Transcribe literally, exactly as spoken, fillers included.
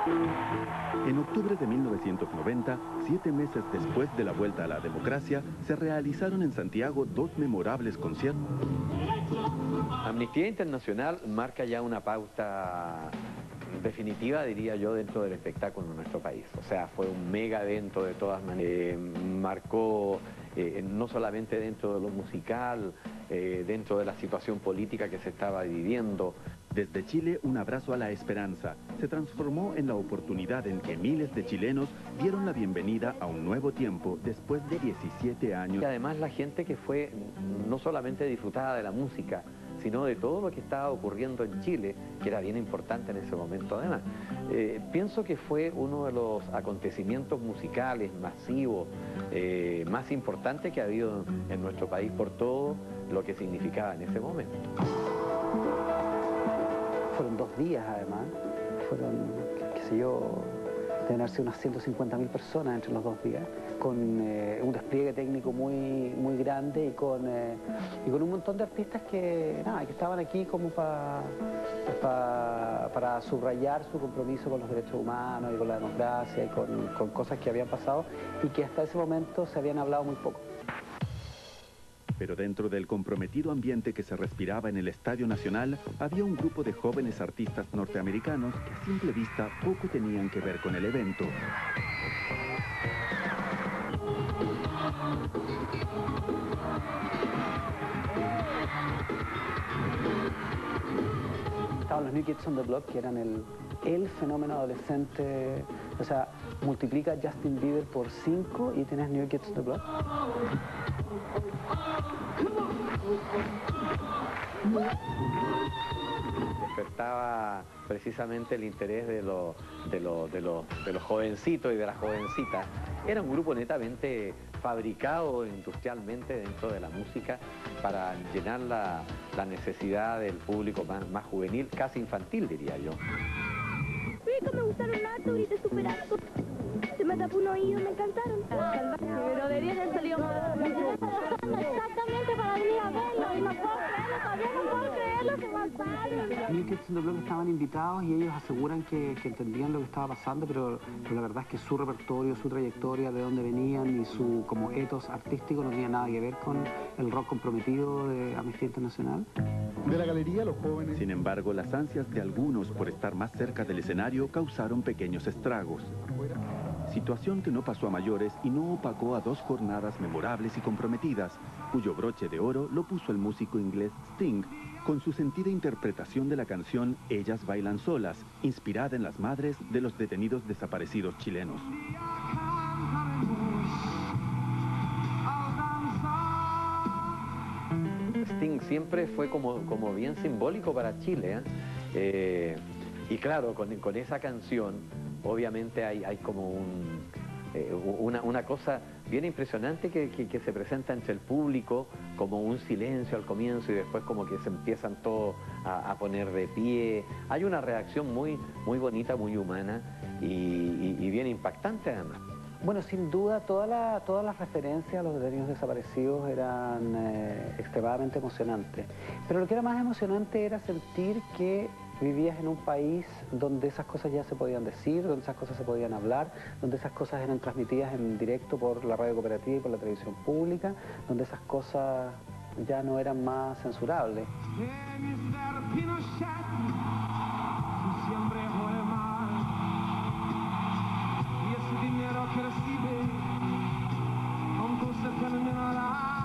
En octubre de mil novecientos noventa, siete meses después de la vuelta a la democracia, se realizaron en Santiago dos memorables conciertos. Amnistía Internacional marca ya una pauta definitiva, diría yo, dentro del espectáculo en nuestro país. O sea, fue un mega evento de todas maneras. Eh, marcó eh, no solamente dentro de lo musical, eh, dentro de la situación política que se estaba viviendo. Desde Chile, un abrazo a la esperanza se transformó en la oportunidad en que miles de chilenos dieron la bienvenida a un nuevo tiempo después de diecisiete años. Y además la gente que fue no solamente disfrutada de la música, sino de todo lo que estaba ocurriendo en Chile, que era bien importante en ese momento además. Eh, pienso que fue uno de los acontecimientos musicales masivos, eh, más importantes que ha habido en nuestro país por todo lo que significaba en ese momento. Fueron dos días además, fueron, qué sé yo, deben haber sido unas ciento cincuenta mil personas entre los dos días, con eh, un despliegue técnico muy, muy grande y con, eh, y con un montón de artistas que, nada, que estaban aquí como pa, pa, para subrayar su compromiso con los derechos humanos y con la democracia y con, con cosas que habían pasado y que hasta ese momento se habían hablado muy poco. Pero dentro del comprometido ambiente que se respiraba en el Estadio Nacional, había un grupo de jóvenes artistas norteamericanos que a simple vista poco tenían que ver con el evento. Estaban los New Kids on the Block, que eran el, el fenómeno adolescente, o sea, multiplica Justin Bieber por cinco y tienes New Kids on the Block. Despertaba precisamente el interés de, lo, de, lo, de, lo, de los jovencitos y de las jovencitas. Era un grupo netamente fabricado industrialmente dentro de la música para llenar la, la necesidad del público más, más juvenil, casi infantil, diría yo. Sí, que me gustaron harto, grité súper alto. Se me tapó un oído, me encantaron. Pero deberías haber salido más. Exactamente, para venir a verlo. Y no puedo creerlo, todavía no puedo creerlo, se pasaron. New Kids on the Block estaban invitados y ellos aseguran que, que entendían lo que estaba pasando, pero, pero la verdad es que su repertorio, su trayectoria, de dónde venían y su como ethos artístico no tenía nada que ver con el rock comprometido de Amnistía Internacional. De la galería, los jóvenes... Sin embargo, las ansias de algunos por estar más cerca del escenario causaron pequeños estragos. Situación que no pasó a mayores y no opacó a dos jornadas memorables y comprometidas, cuyo broche de oro lo puso el músico inglés Sting, con su sentida interpretación de la canción Ellas Bailan Solas, inspirada en las madres de los detenidos desaparecidos chilenos. Sting siempre fue como, como bien simbólico para Chile, ¿eh? Eh, y claro, con, con esa canción, obviamente hay, hay como un, eh, una, una cosa bien impresionante que, que, que se presenta entre el público, como un silencio al comienzo y después como que se empiezan todos a, a poner de pie. Hay una reacción muy, muy bonita, muy humana y, y, y bien impactante además. Bueno, sin duda, toda la, todas las referencias a los detenidos desaparecidos eran eh, extremadamente emocionantes. Pero lo que era más emocionante era sentir que vivías en un país donde esas cosas ya se podían decir, donde esas cosas se podían hablar, donde esas cosas eran transmitidas en directo por la radio cooperativa y por la televisión pública, donde esas cosas ya no eran más censurables.